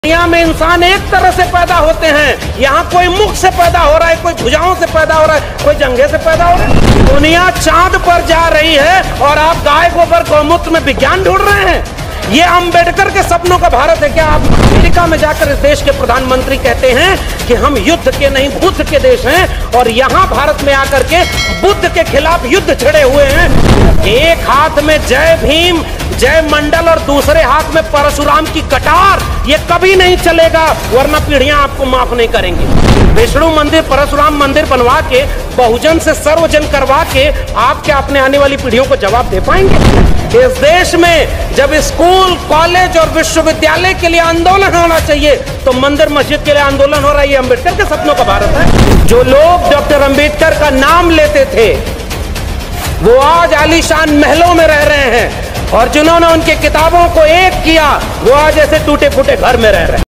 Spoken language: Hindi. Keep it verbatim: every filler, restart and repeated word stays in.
दुनिया में इंसान एक तरह से पैदा होते हैं। यहाँ कोई मुख से पैदा हो रहा है, कोई भुजाओं से पैदा हो रहा है, कोई जंघे से पैदा हो रहा है। दुनिया चांद पर जा रही है और आप गाय गोबर गौमूत्र में विज्ञान ढूंढ रहे हैं। ये अंबेडकर के सपनों का भारत है क्या? आप अमेरिका में जाकर इस देश के प्रधानमंत्री कहते हैं कि हम युद्ध के नहीं बुद्ध के देश हैं, और यहाँ भारत में आकर के बुद्ध के खिलाफ युद्ध छिड़े हुए हैं। एक हाथ में जय भीम जय मंडल और दूसरे हाथ में परशुराम की कटार, ये कभी नहीं चलेगा, वरना पीढ़ियां आपको माफ नहीं करेंगी। विष्णु मंदिर परशुराम मंदिर बनवा के बहुजन से सर्वजन करवा के आप क्या अपने आने वाली पीढ़ियों को जवाब दे पाएंगे? इस देश में जब स्कूल कॉलेज और विश्वविद्यालय के लिए आंदोलन होना चाहिए तो मंदिर मस्जिद के लिए आंदोलन हो रहा है। ये अम्बेडकर के सपनों का भारत है। जो लोग डॉक्टर अम्बेडकर का नाम लेते थे वो आज आलीशान महलों में रह रहे हैं, और जिन्होंने उनकी किताबों को एक किया वो आज ऐसे टूटे फूटे घर में रह रहे हैं।